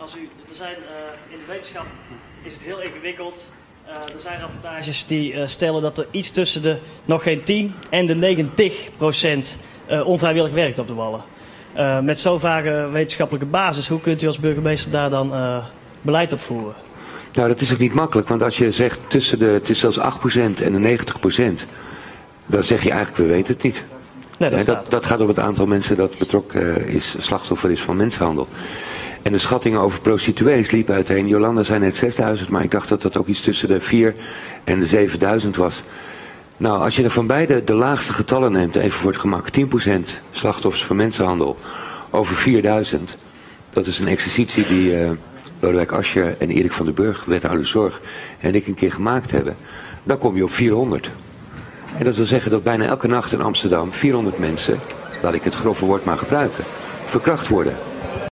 er zijn in de wetenschap is het heel ingewikkeld. Er zijn rapportages die stellen dat er iets tussen de nog geen 10 en de 90% onvrijwillig werkt op de Wallen. Met zo'n vage wetenschappelijke basis, hoe kunt u als burgemeester daar dan beleid op voeren? Nou, dat is ook niet makkelijk, want als je zegt het is zelfs 8% en de 90%, dan zeg je eigenlijk, we weten het niet. Nee, dat gaat om het aantal mensen dat betrokken is, slachtoffer is van mensenhandel. En de schattingen over prostituees liepen uiteen. Jolanda zei net 6000, maar ik dacht dat dat ook iets tussen de 4 en de 7000 was. Nou, als je er van beide de laagste getallen neemt, even voor het gemak, 10% slachtoffers van mensenhandel over 4000. Dat is een exercitie die Lodewijk Asscher en Erik van den Burg, wethouder zorg, en ik een keer gemaakt hebben. Dan kom je op 400. En dat wil zeggen dat bijna elke nacht in Amsterdam 400 mensen, laat ik het grove woord maar gebruiken, verkracht worden.